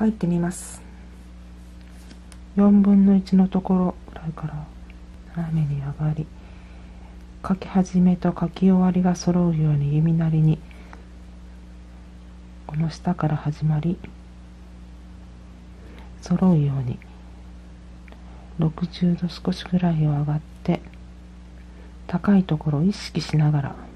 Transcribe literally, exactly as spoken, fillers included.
書いてみます。よんぶんのいちのところぐらいから斜めに上がり、書き始めと書き終わりが揃うように弓なりにこの下から始まり揃うようにろくじゅうど少しぐらいを上がって高いところを意識しながら